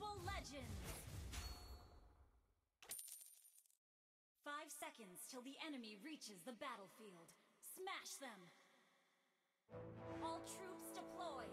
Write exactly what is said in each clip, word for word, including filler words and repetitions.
Mobile Legends! Five seconds till the enemy reaches the battlefield. Smash them! All troops deployed!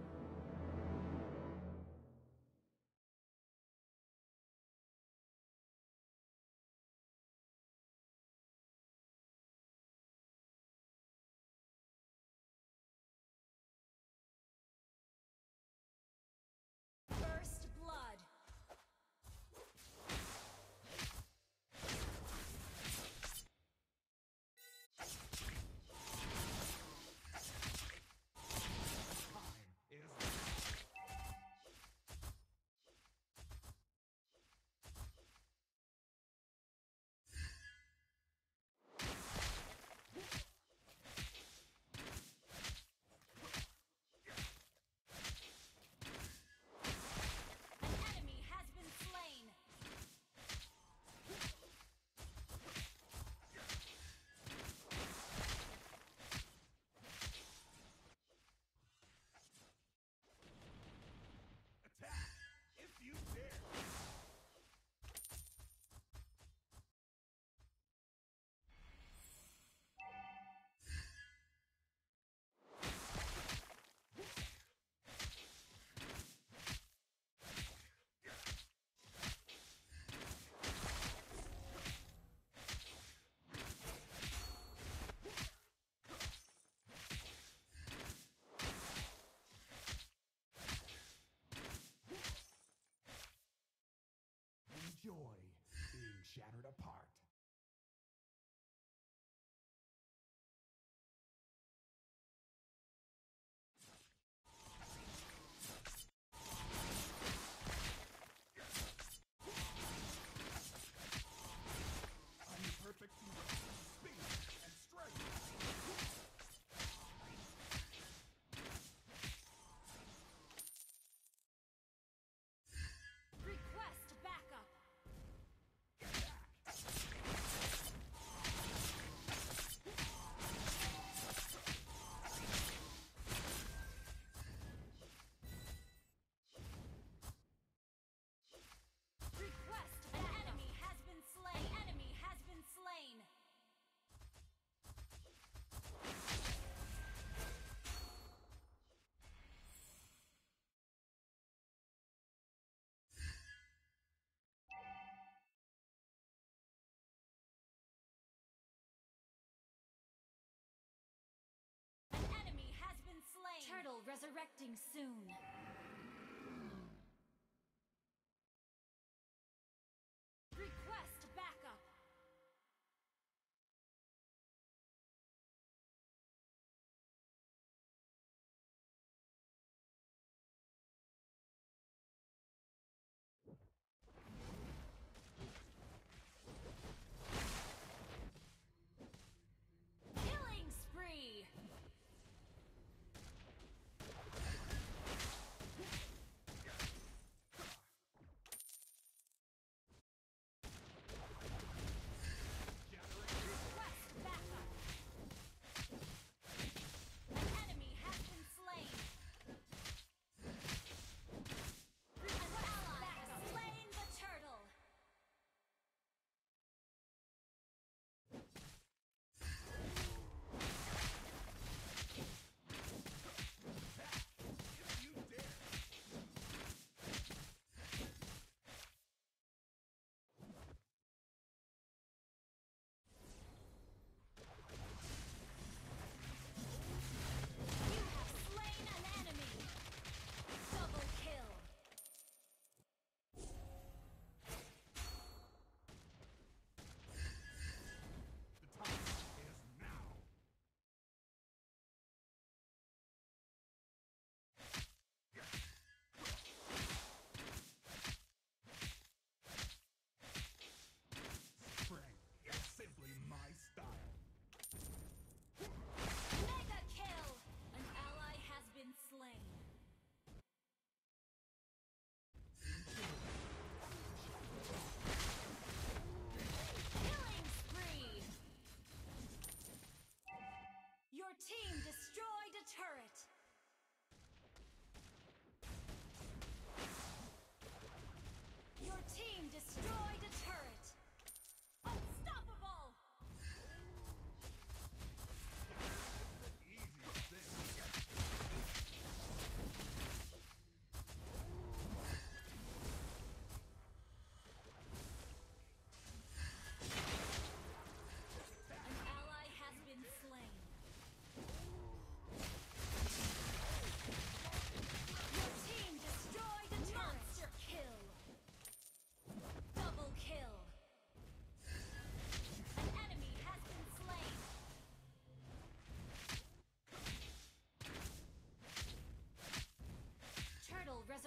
First blood! Enjoy being shattered apart. I'm the perfect hero. Speed and strength. Request backup! Request! An enemy has been slain! An enemy has been slain! An enemy has been slain! Turtle resurrecting soon! Request backup! Killing spree!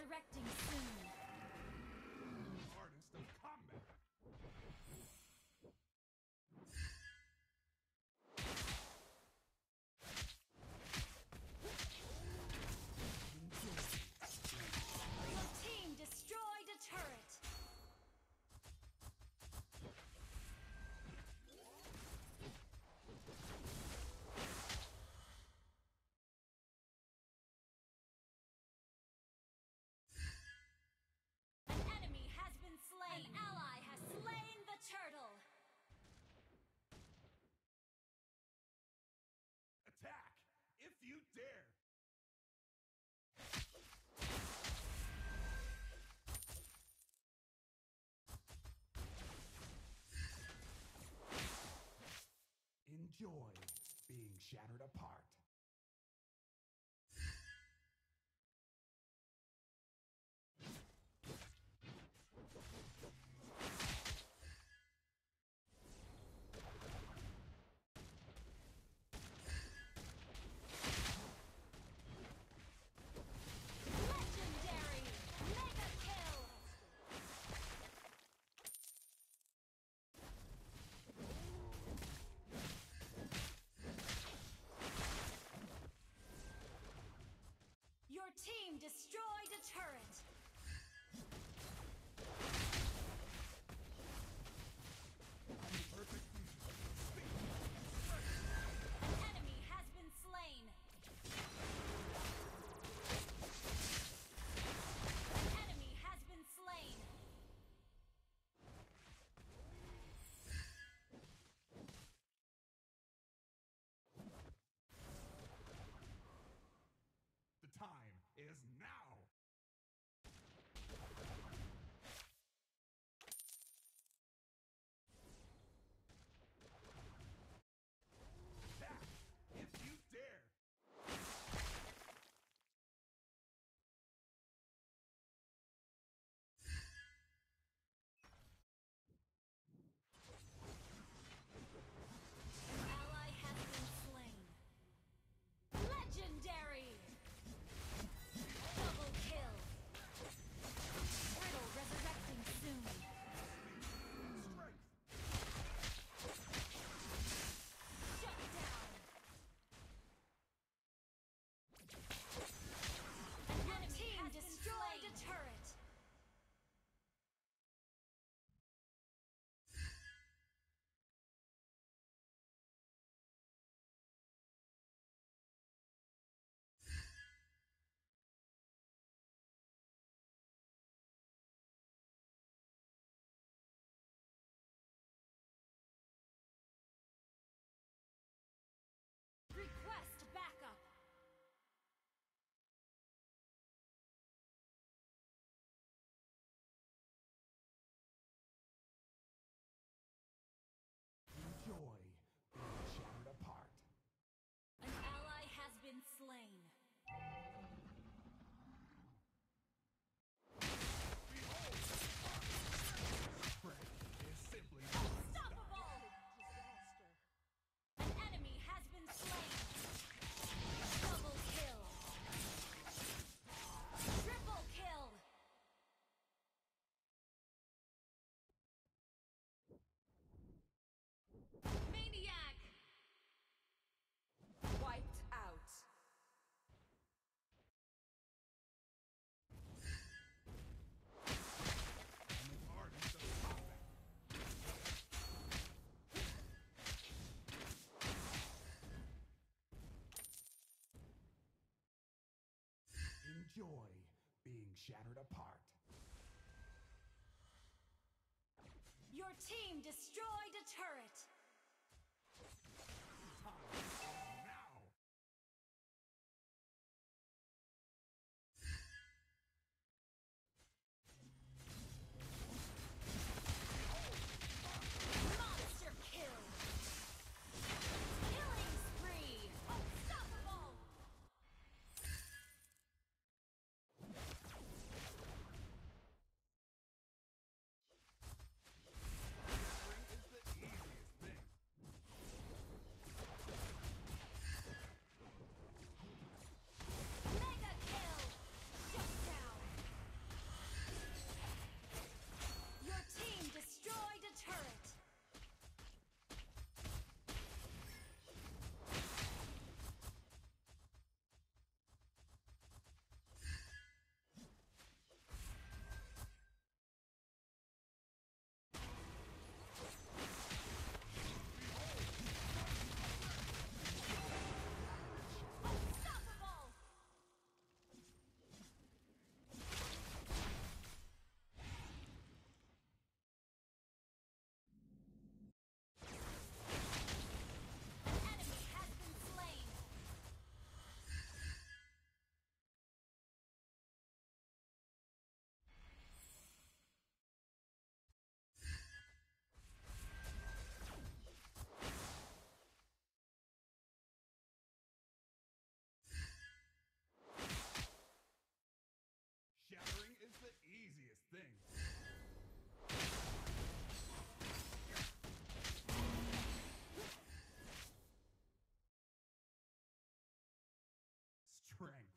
resurrecting soon. Artist of combat. Your team destroyed a turret. An enemy has been slain. An ally has slain the turtle. Attack! If you dare! Enjoy being shattered apart. Legendary! Mega kill! Your team destroyed a turret. I'm the perfect fusion of speed and strength. An enemy has been slain. An enemy has been slain. The time is now! Attack! If you dare! An ally has been slain. Legendary! Double kill. Turtle resurrecting soon. Strength! Shut down. An enemy team destroyed a turret. Request backup. Enjoy being shattered apart. An ally has been slain. Prey is simply Unstoppable! An enemy has been slain. Double kill. Triple kill. Maniac! Wiped out. I'm an artist of combat. Enjoy being shattered apart. Your team destroyed a turret. Time is now! Monster kill. Killing spree. Unstoppable. Shattering is the easiest thing things. Strength.